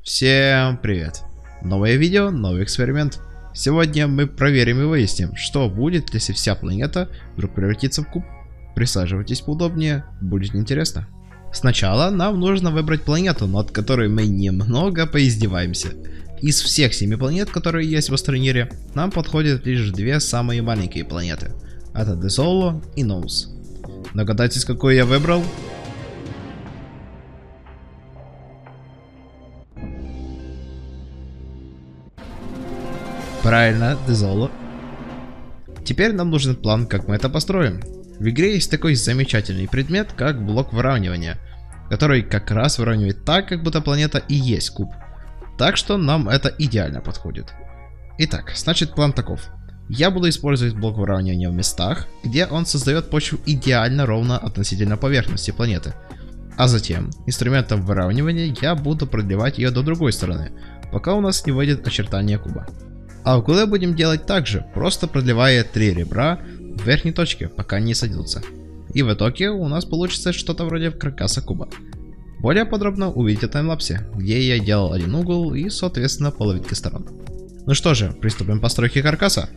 Всем привет! Новое видео, новый эксперимент. Сегодня мы проверим и выясним, что будет, если вся планета вдруг превратится в куб. Присаживайтесь поудобнее, будет интересно. Сначала нам нужно выбрать планету, над которой мы немного поиздеваемся. Из всех 7 планет, которые есть в Астронире, нам подходят лишь 2 самые маленькие планеты. Это Дезоло и Ноус. Догадайтесь, какую я выбрал? Правильно, Дезоло. Теперь нам нужен план, как мы это построим. В игре есть такой замечательный предмет, как блок выравнивания, который как раз выравнивает так, как будто планета и есть куб. Так что нам это идеально подходит. Итак, значит план таков. Я буду использовать блок выравнивания в местах, где он создает почву идеально ровно относительно поверхности планеты. А затем, инструментом выравнивания я буду продлевать ее до другой стороны, пока у нас не выйдет очертание куба. А углы будем делать так же, просто продлевая 3 ребра в верхней точке, пока не сойдутся. И в итоге у нас получится что-то вроде каркаса куба. Более подробно увидите в таймлапсе, где я делал один угол и, соответственно, половинки сторон. Ну что же, приступим к постройке каркаса.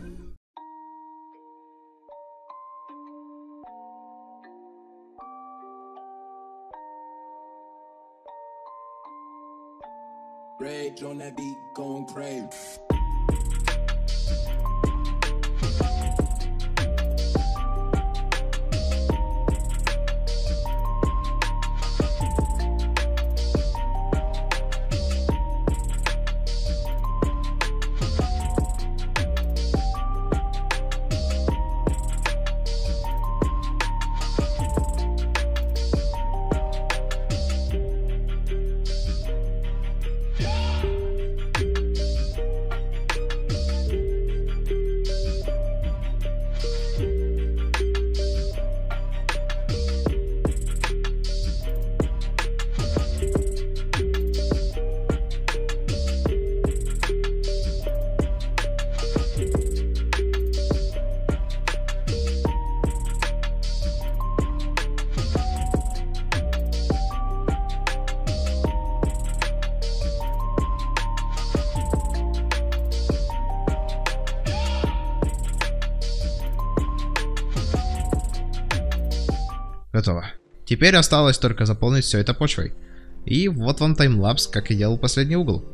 Rage on that beat, going crazy. Готово. Теперь осталось только заполнить все это почвой. И вот вам таймлапс, как и делал последний угол.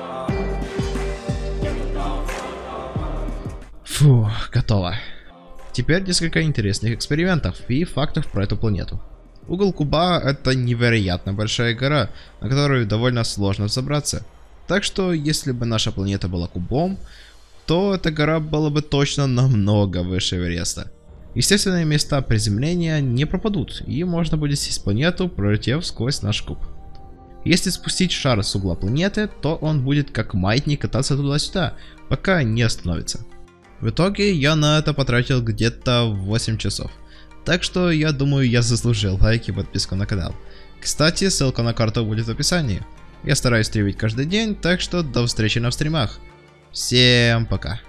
Фу, готово. Теперь несколько интересных экспериментов и фактов про эту планету. Угол куба — это невероятно большая гора, на которую довольно сложно взобраться. Так что, если бы наша планета была кубом, то эта гора была бы точно намного выше Эвереста. Естественные места приземления не пропадут, и можно будет сесть планету, пролетев сквозь наш куб. Если спустить шар с угла планеты, то он будет как маятник кататься туда-сюда, пока не остановится. В итоге я на это потратил где-то 8 часов. Так что я думаю, я заслужил лайк и подписку на канал. Кстати, ссылка на карту будет в описании. Я стараюсь стримить каждый день, так что до встречи на стримах. Всем пока.